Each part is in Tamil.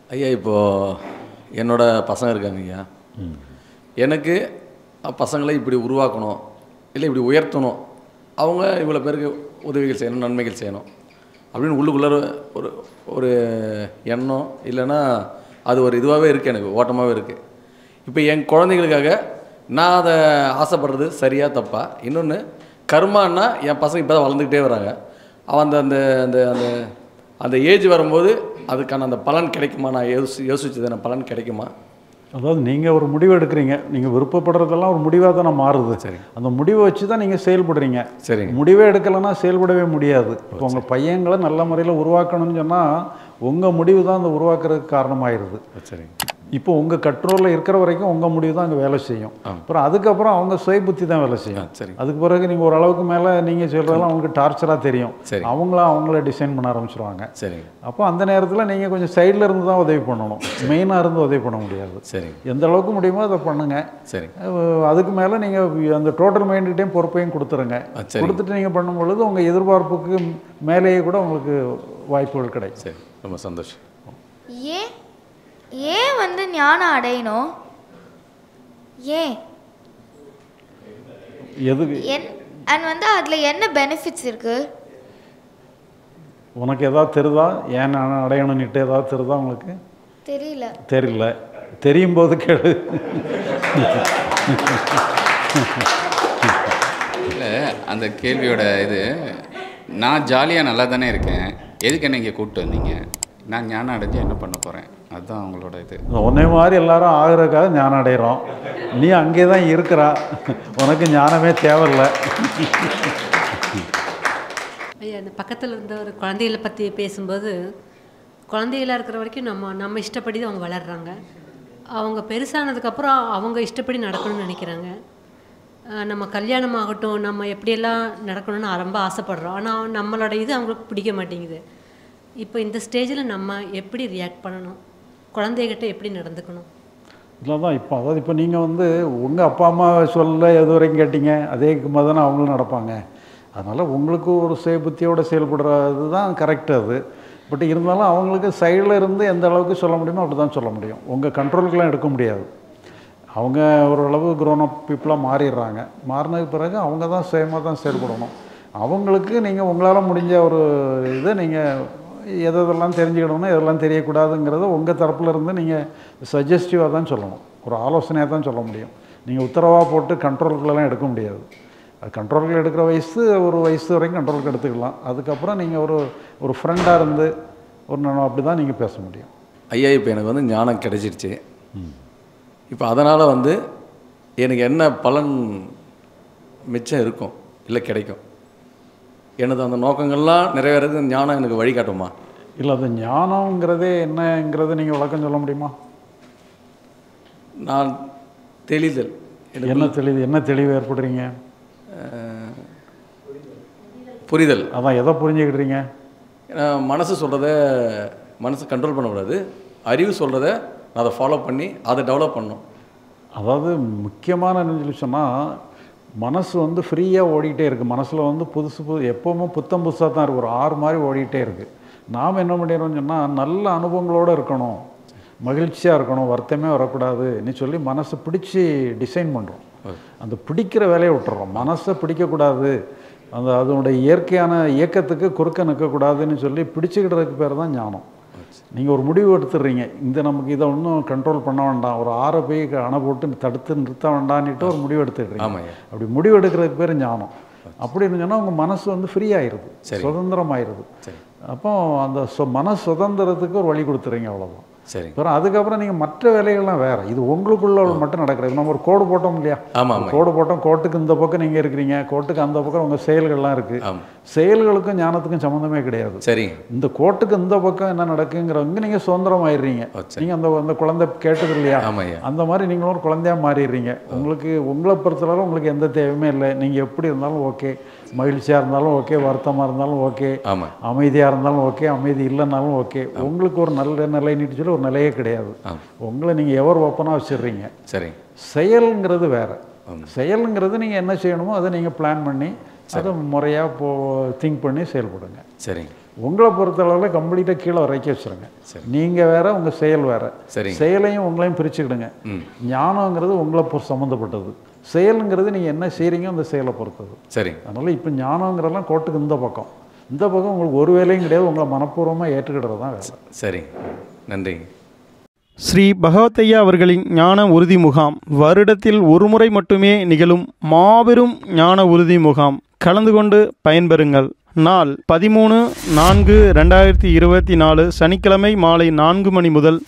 ஐயா இப்போது என்னோட பசங்க இருக்காங்க ஐயா. எனக்கு பசங்களை இப்படி உருவாக்கணும், இல்லை இப்படி உயர்த்தணும், அவங்க இவ்வளோ பேருக்கு உதவிகள் செய்யணும், நன்மைகள் செய்யணும் அப்படின்னு உள்ளுக்குள்ளே ஒரு ஒரு எண்ணம் இல்லைன்னா அது ஒரு இதுவாகவே இருக்குது, எனக்கு ஓட்டமாகவே இருக்குது. இப்போ என் குழந்தைகளுக்காக நான் அதை ஆசைப்படுறது சரியாக தப்பா? இன்னொன்று கர்மான்னா என் பசங்க இப்போ தான் வளர்ந்துக்கிட்டே வராங்க. அவன் அந்த அந்த அந்த அந்த அந்த ஏஜ் வரும்போது அதுக்கான அந்த பலன் கிடைக்குமா? நான் யோசிச்சது அந்த பலன் கிடைக்குமா? அதாவது நீங்கள் ஒரு முடிவு எடுக்கிறீங்க, நீங்கள் விருப்பப்படுறதெல்லாம் ஒரு முடிவாக தானே மாறுது. சரி, அந்த முடிவை வச்சு தான் நீங்கள் செயல்படுறீங்க. சரிங்க. முடிவே எடுக்கலைன்னா செயல்படவே முடியாது. இப்போ உங்கள் பையங்களை நல்ல முறையில் உருவாக்கணும்னு சொன்னால் உங்கள் முடிவு தான் அந்த உருவாக்குறதுக்கு காரணமாயிருது. சரிங்க. இப்போ உங்கள் கண்ட்ரோலில் இருக்கிற வரைக்கும் உங்கள் முடிவு தான் அங்கே வேலை செய்யும். அப்புறம் அதுக்கப்புறம் அவங்க சுய புத்தி தான் வேலை செய்யும். சரி. அதுக்கு பிறகு நீங்கள் ஓரளவுக்கு மேலே நீங்கள் சொல்கிறதெல்லாம் அவங்களுக்கு டார்ச்சராக தெரியும். சரி. அவங்கள டிசைன் பண்ண ஆரம்பிச்சிருவாங்க. சரிங்க. அப்போ அந்த நேரத்தில் நீங்கள் கொஞ்சம் சைடில் இருந்து தான் உதவி பண்ணணும், மெயினாக இருந்து உதவி பண்ண முடியாது. சரி. எந்த அளவுக்கு முடியுமோ அதை பண்ணுங்கள். சரி. அதுக்கு மேலே நீங்கள் அந்த டோட்டல் மைண்டுகிட்டையும் பொறுப்பையும் கொடுத்துருங்க. கொடுத்துட்டு நீங்கள் பண்ணும்பொழுது உங்கள் எதிர்பார்ப்புக்கு மேலேயே கூட உங்களுக்கு வாய்ப்புகள் கிடைக்கும். சரி, ரொம்ப சந்தோஷம். ஏன் வந்து ஞானம் அடையணும்? ஏன் எதுக்கு வந்து அதில் என்ன பெனிஃபிட்ஸ் இருக்கு? உனக்கு ஏதாவது தெரியுதா? ஏன் நான் அடையணும்னுட்டு ஏதாவது தெரியுதா உங்களுக்கு? தெரியல. தெரியும் போது கேளு. இல்லை, அந்த கேள்வியோட இது, நான் ஜாலியாக நல்லா தானே இருக்கேன், எதுக்கு என்ன இங்கே கூப்பிட்டு வந்தீங்க? நான் ஞானம் அடைஞ்சு என்ன பண்ண போகிறேன்? அதுதான் அவங்களோட இது. ஒன்னே மாதிரி எல்லாரும் ஆகிறதுக்காக ஞானம் அடைகிறோம். நீ அங்கே தான் இருக்கிறா, உனக்கு ஞானமே தேவையில்லை. ஐயா, அந்த பக்கத்தில் இருந்த ஒரு குழந்தைகளை பற்றி பேசும்போது, குழந்தைகளாக இருக்கிற வரைக்கும் நம்ம இஷ்டப்படி அவங்க வளர்கிறாங்க. அவங்க பெருசானதுக்கப்புறம் அவங்க இஷ்டப்படி நடக்கணும்னு நினைக்கிறாங்க. நம்ம கல்யாணம் ஆகட்டும், நம்ம எப்படியெல்லாம் நடக்கணும்னு ரொம்ப ஆசைப்படுறோம். ஆனால் நம்மளோட இது அவங்களுக்கு பிடிக்க மாட்டேங்குது. இப்போ இந்த ஸ்டேஜில் நம்ம எப்படி ரியாக்ட் பண்ணணும், குழந்தைகிட்ட எப்படி நடந்துக்கணும்? இல்லை தான் இப்போ நீங்கள் வந்து உங்கள் அப்பா அம்மா சொல்ல எது வரைக்கும் கேட்டீங்க, அதே மாதிரி தானே அவங்களும் நடப்பாங்க. அதனால் உங்களுக்கு ஒரு சுய புத்தியோடு செயல்படுறது தான் கரெக்டு. அது பட் இருந்தாலும் அவங்களுக்கு சைடில் இருந்து எந்த அளவுக்கு சொல்ல முடியுமோ அப்படி தான் சொல்ல முடியும். உங்கள் கண்ட்ரோலுக்கெலாம் எடுக்க முடியாது. அவங்க ஓரளவு க்ரோன் அப் பீப்புளாக மாறிடுறாங்க. மாறினதுக்கு பிறகு அவங்க தான் சுயமாக தான் செயல்படணும். அவங்களுக்கு நீங்கள் உங்களால் முடிஞ்ச ஒரு இதை நீங்கள் எதெல்லாம் தெரிஞ்சுக்கணும்னா எதெல்லாம் தெரியக்கூடாதுங்கிறத உங்கள் தரப்பில் இருந்து நீங்கள் சஜஸ்டிவாக தான் சொல்லணும், ஒரு ஆலோசனையாக தான் சொல்ல முடியும். நீங்கள் உத்தரவாக போட்டு கண்ட்ரோலுக்குள்ளெல்லாம் எடுக்க முடியாது. அது கண்ட்ரோலுக்கு எடுக்கிற ஒரு வயசு வரைக்கும் கண்ட்ரோலுக்கு எடுத்துக்கலாம். அதுக்கப்புறம் நீங்கள் ஒரு ஃப்ரெண்டாக இருந்து அப்படி தான் நீங்கள் பேச முடியும். ஐயா, இப்போ எனக்கு வந்து ஞானம் கிடைச்சிருச்சு. இப்போ அதனால் வந்து எனக்கு என்ன பலன் மிச்சம் இருக்கும் இல்லை கிடைக்கும்? எனது அந்த நோக்கங்கள்லாம் நிறைவேறதுக்கு ஞானம் எனக்கு வழிகாட்டுமா? இல்லை, அது ஞானங்கிறதே என்னங்கிறத நீங்கள் விளக்கம் சொல்ல முடியுமா? நான் தெளிதல். என்ன தெளிவு ஏற்படுறீங்க? புரிதல். அதான் எதை புரிஞ்சுக்கிட்டுறீங்க? மனசு சொல்கிறத மனசு கண்ட்ரோல் பண்ணக்கூடாது, அறிவு சொல்கிறத நான் அதை ஃபாலோ பண்ணி அதை டெவலப் பண்ணணும். அதாவது முக்கியமான என்ன சொல்லி சொன்னால், மனசு வந்து ஃப்ரீயாக ஓடிக்கிட்டே இருக்குது. மனசில் வந்து எப்போவுமே புத்தம் புதுசாக தான் இருக்குது, ஒரு ஆறு மாதிரி ஓடிக்கிட்டே இருக்குது. நாம் என்ன பண்ணிடுறோம்னு சொன்னால், நல்ல அனுபவங்களோடு இருக்கணும், மகிழ்ச்சியாக இருக்கணும், வருத்தமே வரக்கூடாதுன்னு சொல்லி மனசை பிடிச்சி டிசைன் பண்ணுறோம். அந்த பிடிக்கிற வேலையை விட்டுறோம். மனசை பிடிக்கக்கூடாது, அதனுடைய இயற்கையான இயக்கத்துக்கு குறுக்க நிற்கக்கூடாதுன்னு சொல்லி பிடிச்சிக்கிட்டதுக்கு பேர் தான் ஞானம். நீங்கள் ஒரு முடிவு எடுத்துடுறீங்க, நமக்கு இதை ஒன்றும் கண்ட்ரோல் பண்ண வேண்டாம், ஒரு ஆறை போய் அணை போட்டு தடுத்து நிறுத்த வேண்டான்னுட்டு ஒரு முடிவு எடுத்துடுறீங்க. அப்படி முடிவு எடுக்கிறதுக்கு பேர் ஞானம். அப்படின்னு சொன்னால் உங்கள் மனசு வந்து ஃப்ரீ ஆயிடுது, சுதந்திரமாயிருது. அப்போ அந்த மன சுதந்திரத்துக்கு ஒரு வழி கொடுத்துறீங்க, அவ்வளோதான். சரி. அப்புறம் அதுக்கப்புறம் நீங்கள் மற்ற வேலைகள்லாம் வேறு, இது உங்களுக்குள்ள மட்டும் நடக்கிறது. நம்ம ஒரு கோடு போட்டோம் இல்லையா? கோடு போட்டோம், கோட்டுக்கு இந்த பக்கம் நீங்கள் இருக்கிறீங்க, கோட்டுக்கு அந்த பக்கம் உங்கள் செயல்கள்லாம் இருக்குது. செயல்களுக்கும் ஞானத்துக்கும் சம்மந்தமே கிடையாது. சரி. இந்த கோட்டுக்கு இந்த பக்கம் என்ன நடக்குங்கிறவங்க நீங்கள் சுதந்திரமாயிடுறீங்க. நீங்கள் அந்த குழந்தை கேட்டது இல்லையா? அந்த மாதிரி நீங்களும் ஒரு குழந்தையாக மாறிடுறீங்க. உங்களை பொறுத்தளவு உங்களுக்கு எந்த தேவையுமே இல்லை. நீங்கள் எப்படி இருந்தாலும் ஓகே, மகிழ்ச்சியாக இருந்தாலும் ஓகே, வருத்தமாக இருந்தாலும் ஓகே, அமைதியாக இருந்தாலும் ஓகே, அமைதி இல்லைன்னாலும் ஓகே. உங்களுக்கு ஒரு நல்ல நிலைன்னு சொல்லி ஒரு நிலையே கிடையாது. உங்களை நீங்கள் எவர் ஓப்பனாக வச்சிடுறீங்க. சரி. செயலுங்கிறது வேறு. செயலுங்கிறது நீங்கள் என்ன செய்யணுமோ அதை நீங்கள் பிளான் பண்ணி அதை முறையாக திங்க் பண்ணி செயல்படுங்க. சரி. உங்களை பொறுத்தளவில் கம்ப்ளீட்டாக கீழே இறக்கி வச்சுருங்க. நீங்கள் வேறு, உங்கள் செயல் வேறு. செயலையும் உங்களையும் பிரிச்சுக்கிடுங்க. ஞானங்கிறது உங்களை சம்மந்தப்பட்டது, செயலுங்கிறது நீங்கள் என்ன செய்கிறீங்க அந்த செயலை பொறுத்தது. சரி. அதனால் இப்போ ஞானங்கிறதெல்லாம் கோட்டுக்கு இந்த பக்கம் உங்களுக்கு ஒரு வேலையும் கிடையாது, உங்களை மனப்பூர்வமாக ஏற்றுக்கிடுறது தான் வேலை. சரி, நன்றி. ஸ்ரீ பகவத்தையா அவர்களின் ஞான உறுதி முகாம் வருடத்தில் ஒரு முறை மட்டுமே நிகழும் மாபெரும் ஞான உறுதி முகாம். கலந்து கொண்டு பயன்பெறுங்கள். நாள் 13/4/2024 சனிக்கிழமை மாலை 4 மணி முதல்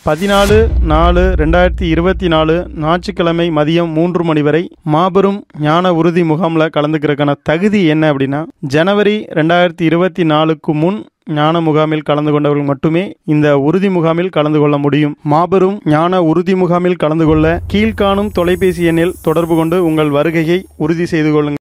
14/4/2024 ஞாயிற்றுக்கிழமை மதியம் 3 மணி வரை மாபெரும் ஞான உறுதி முகாமில் கலந்துக்கிறதுக்கான தகுதி என்ன அப்படின்னா, ஜனவரி 2024க்கு முன் ஞான முகாமில் கலந்து கொண்டவர்கள் மட்டுமே இந்த உறுதி முகாமில் கலந்து கொள்ள முடியும். மாபெரும் ஞான உறுதி முகாமில் கலந்து கொள்ள கீழ்காணும் தொலைபேசி எண்ணில் தொடர்பு கொண்டு உங்கள் வருகையை உறுதி செய்து கொள்ளுங்கள்.